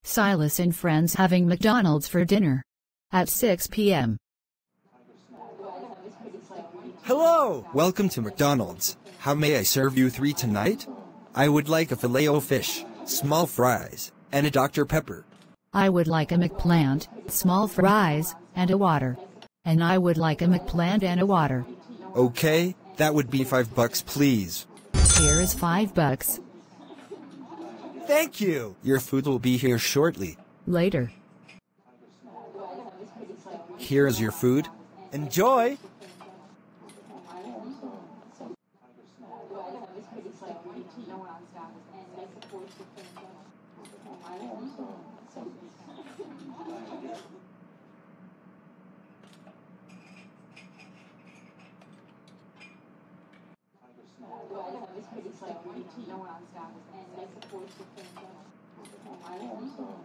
Silas and friends having McDonald's for dinner. At 6 p.m. Hello! Welcome to McDonald's. How may I serve you three tonight? I would like a filet-o-fish, small fries, and a Dr. Pepper. I would like a McPlant, small fries, and a water. And I would like a McPlant and a water. Okay, that would be $5 please. Here is $5. Thank you! Your food will be here shortly. Later. Here is your food. Enjoy! No one on staff, and I support the